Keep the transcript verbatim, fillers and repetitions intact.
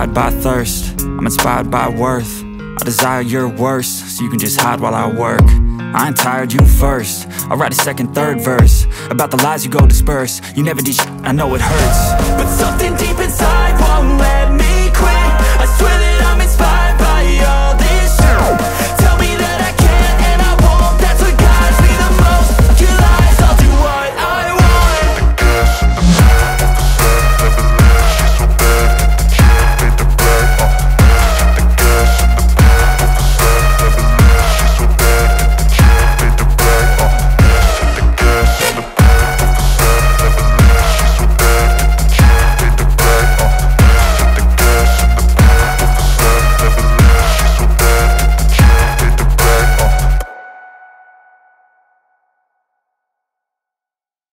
inspired by thirst, I'm inspired by worth. I desire your worst, so you can just hide while I work. I ain't tired, you first. I'll write a second, third verse about the lies you go disperse. You never did sh**, I know it hurts, but something deep inside won't let